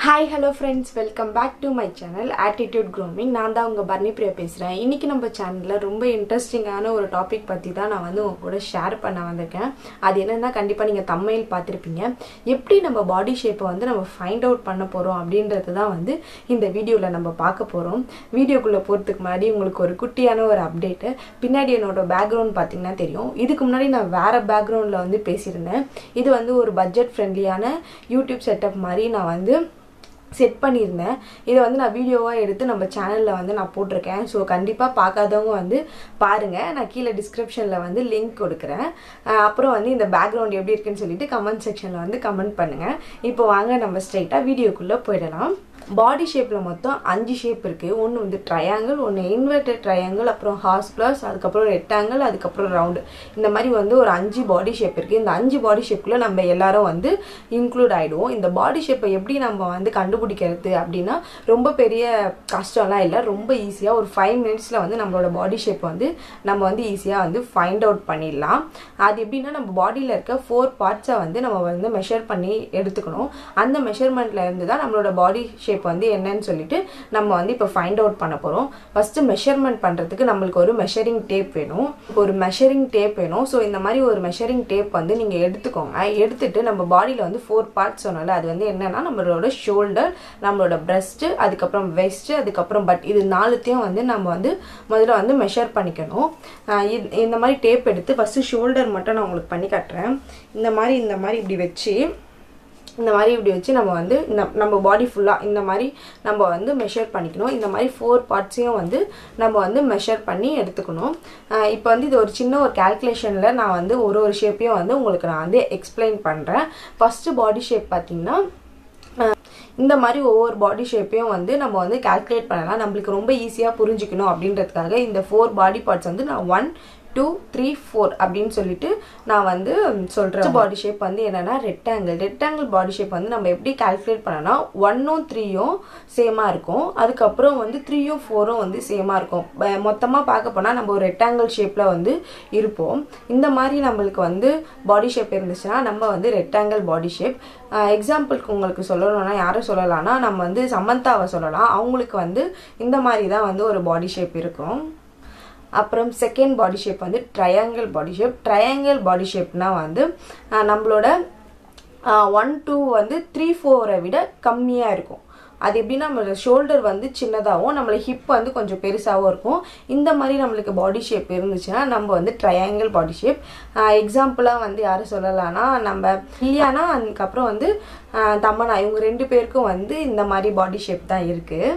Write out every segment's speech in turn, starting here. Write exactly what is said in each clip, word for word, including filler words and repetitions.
Hi, hello friends, welcome back to my channel Attitude Grooming. நான் தான் உங்க Barney Priya பேசுறேன். இன்னைக்கு நம்ம சேனல்ல ரொம்ப இன்ட்ரஸ்டிங்கான ஒரு டாபிக் பத்தி தான் நான் வந்து உங்க கூட ஷேர் பண்ண வந்திருக்கேன். அது என்னன்னா கண்டிப்பா நீங்க தம்ப்நெயில் பார்த்திருப்பீங்க. எப்படி நம்ம பாடி ஷேப்பை வந்து நம்ம ஃபைண்ட் அவுட் பண்ண போறோம் அப்படின்றது தான் வந்து இந்த வீடியோல நம்ம பார்க்க போறோம். வீடியோக்குள்ள போறதுக்கு முன்னாடி உங்களுக்கு ஒரு குட்டியான ஒரு அப்டேட். பின்னாடி என்னோட பேக்ரவுண்ட் பாத்தீங்கன்னா தெரியும். இதுக்கு முன்னாடி நான் வேற பேக்ரவுண்ட்ல வந்து பேசியிருந்தேன். இது வந்து ஒரு பட்ஜெட் ஃப்ரெண்ட்லியான யூடியூப் செட்டப் மாதிரி நான் வந்து செட் பண்ணியிருந்தேன். இதை வந்து நான் வீடியோவாக எடுத்து நம்ம சேனலில் வந்து நான் போட்டிருக்கேன். ஸோ கண்டிப்பாக பார்க்காதவங்க வந்து பாருங்கள். நான் கீழே டிஸ்கிரிப்ஷனில் வந்து லிங்க் கொடுக்குறேன். அப்புறம் வந்து இந்த பேக்ரவுண்ட் எப்படி இருக்குன்னு சொல்லிட்டு கமெண்ட் செக்ஷனில் வந்து கமெண்ட் பண்ணுங்கள். இப்போ வாங்க நம்ம ஸ்ட்ரைட்டாக வீடியோக்குள்ளே போயிடலாம். பாடி ஷேப்பில் மொத்தம் அஞ்சு ஷேப் இருக்குது. ஒன்று வந்து ட்ரையாங்கிள், ஒன்று இன்வெர்டட் ட்ரையாங்கிள், அப்புறம் ஹார்ஸ் ப்ளஸ், அதுக்கப்புறம் ரெக்டாங்கிள், அதுக்கப்புறம் ரவுண்டு. இந்த மாதிரி வந்து ஒரு அஞ்சு பாடி ஷேப் இருக்குது. இந்த அஞ்சு பாடி ஷேப்பில் நம்ம எல்லாரும் வந்து இன்க்ளூட் ஆகிடுவோம். இந்த பாடி ஷேப்பை எப்படி நம்ம வந்து கண்டுபிடிக்கிறது அப்படின்னா ரொம்ப பெரிய கஷ்டம்லாம் இல்லை. ரொம்ப ஈஸியாக ஒரு ஃபைவ் மினிட்ஸில் வந்து நம்மளோட பாடி ஷேப்பை வந்து நம்ம வந்து ஈஸியாக வந்து ஃபைண்ட் அவுட் பண்ணிடலாம். அது எப்படின்னா நம்ம பாடியில் இருக்க ஃபோர் பார்ட்ஸை வந்து நம்ம வந்து மெஷர் பண்ணி எடுத்துக்கணும். அந்த மெஷர்மெண்ட்ல இருந்து தான் நம்மளோட பாடி ஷேப் வந்து என்னன்னு சொல்லிட்டு நம்ம வந்து இப்போ ஃபைண்ட் அவுட் பண்ண போறோம். ஃபர்ஸ்ட் மெஷர்மெண்ட் பண்றதுக்கு நம்மளுக்கு ஒரு மெஷரிங் டேப் வேணும். ஒரு மெஷரிங் டேப் வேணும். ஸோ இந்த மாதிரி ஒரு மெஷரிங் டேப் வந்து நீங்க எடுத்துக்கோங்க. எடுத்துட்டு நம்ம பாடியில வந்து ஃபோர் பார்ட்ஸ் சொன்னால அது வந்து என்னன்னா நம்மளோட ஷோல்டர், நம்மளோட பிரஸ்ட், அதுக்கப்புறம் வெஸ்ட், அதுக்கப்புறம் பட் இது நாலுத்தையும் வந்து நம்ம வந்து முதல்ல வந்து மெஷர் பண்ணிக்கணும். இந்த மாதிரி டேப் எடுத்து ஃபர்ஸ்ட் ஷோல்டர் மட்டும் நான் உங்களுக்கு பண்ணி காட்டுறேன். இந்த மாதிரி இந்த மாதிரி இப்படி வச்சு இந்த மாதிரி இப்படி வச்சு நம்ம வந்து நம்ம பாடி ஃபுல்லாக இந்த மாதிரி நம்ம வந்து மெஷர் பண்ணிக்கணும். இந்த மாதிரி ஃபோர் பார்ட்ஸையும் வந்து நம்ம வந்து மெஷர் பண்ணி எடுத்துக்கணும். இப்போ வந்து இது ஒரு சின்ன ஒரு கால்குலேஷனில் நான் வந்து ஒரு ஒரு ஷேப்பையும் வந்து உங்களுக்கு நான் வந்து எக்ஸ்பிளைன் பண்ணுறேன். ஃபஸ்ட்டு பாடி ஷேப் பார்த்தீங்கன்னா இந்த மாதிரி ஒவ்வொரு பாடி ஷேப்பையும் வந்து நம்ம வந்து கால்குலேட் பண்ணலாம். நம்மளுக்கு ரொம்ப ஈஸியாக புரிஞ்சுக்கணும் அப்படின்றதுக்காக இந்த ஃபோர் பாடி பார்ட்ஸ் வந்து நான் ஒன் டூ த்ரீ ஃபோர் அப்படின்னு சொல்லிட்டு நான் வந்து சொல்கிறேன். பாடி ஷேப் வந்து என்னன்னா ரெக்டாங்கிள். ரெக்டாங்கிள் பாடி ஷேப் வந்து நம்ம எப்படி கால்குலேட் பண்ணோம்னா ஒன்னும் த்ரீயும் சேமாக இருக்கும். அதுக்கப்புறம் வந்து த்ரீயும் ஃபோரும் வந்து சேமாக இருக்கும். மொத்தமாக பார்க்க போனால் நம்ம ஒரு ரெக்டாங்கிள் ஷேப்பில் வந்து இருப்போம். இந்த மாதிரி நம்மளுக்கு வந்து பாடி ஷேப் இருந்துச்சுன்னா நம்ம வந்து ரெக்டாங்கிள் பாடி ஷேப். எக்ஸாம்பிளுக்கு உங்களுக்கு சொல்லணும்னா யாரை சொல்லலாம்னா நம்ம வந்து சமந்தாவை சொல்லலாம். அவங்களுக்கு வந்து இந்த மாதிரி தான் வந்து ஒரு பாடி ஷேப் இருக்கும். அப்புறம் செகண்ட் பாடி ஷேப் வந்து triangle body shape. Triangle body ஷேப்னா வந்து நம்மளோட ஒன் டூ வந்து த்ரீ ஃபோரை விட கம்மியாக இருக்கும். அது எப்படின்னா நம்மளோட ஷோல்டர் வந்து சின்னதாகவும் நம்மளோட ஹிப் வந்து கொஞ்சம் பெருசாகவும் இருக்கும். இந்த மாதிரி நம்மளுக்கு பாடி ஷேப் இருந்துச்சுன்னா நம்ம வந்து ட்ரையாங்கிள் பாடி ஷேப். எக்ஸாம்பிளாக வந்து யாரும் சொல்லலாம்னா நம்ம இல்லையானா அதுக்கப்புறம் வந்து தமன்னா இவங்க ரெண்டு பேருக்கும் வந்து இந்த மாதிரி பாடி ஷேப் தான் இருக்குது.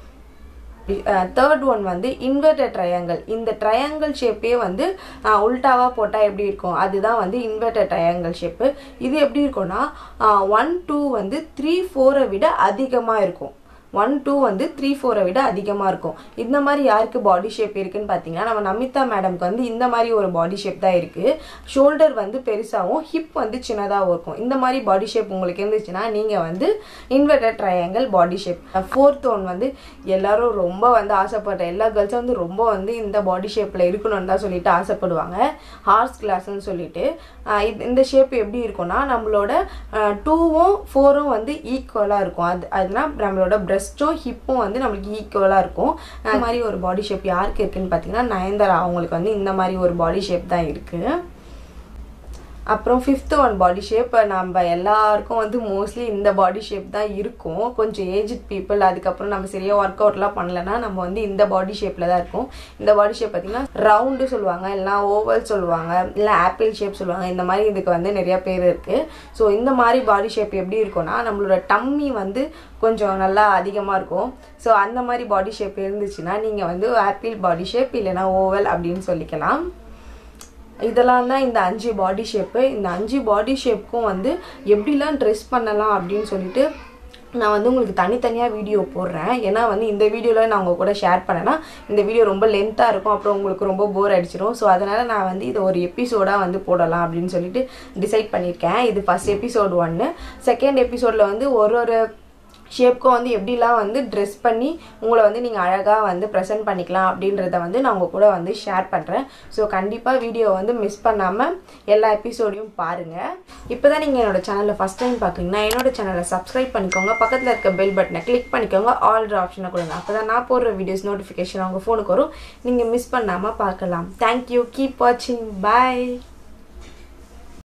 தேர்ட் ஒன் வந்து இன்வெர்டட் ட்ரையாங்கிள். இந்த ட்ரையாங்கிள் ஷேப்பே வந்து உல்டாவாக போட்டால் எப்படி இருக்கும் அதுதான் வந்து இன்வெர்டட் ட்ரையாங்கிள் ஷேப்பு. இது எப்படி இருக்கும்னா ஒன் டூ வந்து த்ரீ ஃபோரை விட அதிகமாக இருக்கும். ஒன் டூ வந்து த்ரீ ஃபோரை விட அதிகமாக இருக்கும். இந்த மாதிரி யாருக்கு பாடி ஷேப் இருக்குன்னு பார்த்தீங்கன்னா நம்ம நமிதா மேடம்க்கு வந்து இந்த மாதிரி ஒரு பாடி ஷேப் தான் இருக்குது. ஷோல்டர் வந்து பெருசாகவும் ஹிப் வந்து சின்னதாகவும் இருக்கும். இந்த மாதிரி பாடி ஷேப் உங்களுக்கு இருந்துச்சுன்னா நீங்கள் வந்து inverted triangle body shape. Fourth one வந்து எல்லாரும் ரொம்ப வந்து ஆசைப்படுற எல்லா கேர்ள்ஸும் வந்து ரொம்ப வந்து இந்த பாடி ஷேப்பில் இருக்கணும்னு தான் சொல்லிட்டு ஆசைப்படுவாங்க. ஹார்ஸ் கிளாஸ்ன்னு சொல்லிட்டு இந்த ஷேப் எப்படி இருக்கும்னா நம்மளோட டூவும் ஃபோரும் வந்து ஈக்குவலாக இருக்கும். அது அதனால் நம்மளோட பிரஸ்டும் ஹிப்பும் வந்து நம்மளுக்கு ஈக்குவலாக இருக்கும். இந்த மாதிரி ஒரு பாடி ஷேப் யாருக்கு இருக்குன்னு பார்த்தீங்கன்னா நயன்தாரா அவங்களுக்கு வந்து இந்த மாதிரி ஒரு பாடி ஷேப் தான் இருக்குது. அப்புறம் ஃபிஃப்த் ஒன் பாடி ஷேப் நம்ம எல்லாருக்கும் வந்து மோஸ்ட்லி இந்த பாடி ஷேப் தான் இருக்கும். கொஞ்சம் ஏஜ்ட் பீப்புள் அதுக்கப்புறம் நம்ம சரியாக ஒர்க் அவுட்லாம் பண்ணலன்னா நம்ம வந்து இந்த பாடி ஷேப்பில் தான் இருக்கும். இந்த பாடி ஷேப் பார்த்தீங்கன்னா ரவுண்டு சொல்லுவாங்க, இல்லைனா ஓவல் சொல்லுவாங்க, இல்லை ஆப்பிள் ஷேப் சொல்லுவாங்க. இந்த மாதிரி இதுக்கு வந்து நிறையா பேர் இருக்குது. ஸோ இந்த மாதிரி பாடி ஷேப் எப்படி இருக்கும்னா நம்மளோட டம்மி வந்து கொஞ்சம் நல்லா அதிகமாக இருக்கும். ஸோ அந்த மாதிரி பாடி ஷேப் இருந்துச்சுன்னா நீங்கள் வந்து ஆப்பிள் பாடி ஷேப் இல்லைனா ஓவல் அப்படின்னு சொல்லிக்கலாம். இதெல்லாம் தான் இந்த அஞ்சு பாடி ஷேப்பு. இந்த அஞ்சு பாடி ஷேப்புக்கும் வந்து எப்படிலாம் ட்ரெஸ் பண்ணலாம் அப்படின்னு சொல்லிட்டு நான் வந்து உங்களுக்கு தனித்தனியாக வீடியோ போடுறேன். ஏன்னா வந்து இந்த வீடியோவில் நான் உங்கள் கூட ஷேர் பண்ணேன்னா இந்த வீடியோ ரொம்ப லென்த்தாக இருக்கும், அப்புறம் உங்களுக்கு ரொம்ப போர் அடிச்சிடும். ஸோ அதனால் நான் வந்து இதை ஒரு எபிசோடாக வந்து போடலாம் அப்படின்னு சொல்லிட்டு டிசைட் பண்ணியிருக்கேன். இது ஃபர்ஸ்ட் எபிசோடு ஒன்று. செகண்ட் எபிசோடில் வந்து ஒரு ஒரு ஷேப்க்கு வந்து எப்படிலாம் வந்து ட்ரெஸ் பண்ணி உங்களை வந்து நீங்கள் அழகாக வந்து ப்ரெசென்ட் பண்ணிக்கலாம் அப்படின்றத வந்து நான் உங்கள் கூட வந்து ஷேர் பண்ணுறேன். ஸோ கண்டிப்பாக வீடியோ வந்து மிஸ் பண்ணாமல் எல்லா எபிசோடையும் பாருங்கள். இப்போ தான் நீங்கள் என்னோட சேனலில் ஃபஸ்ட் டைம் பார்க்குறீங்கன்னா என்னோட சேனலை சப்ஸ்கிரைப் பண்ணிக்கோங்க. பக்கத்தில் இருக்க பெல் பட்டனை கிளிக் பண்ணிக்கோங்க. ஆல்ரெடி ஆப்ஷனை கொடுங்க. அப்போ தான் நான் போடுற வீடியோஸ் நோட்டிஃபிகேஷன் உங்கள் ஃபோனுக்கு வரும். நீங்கள் மிஸ் பண்ணாமல் பார்க்கலாம். தேங்க்யூ. கீப் வாட்சிங். பாய்.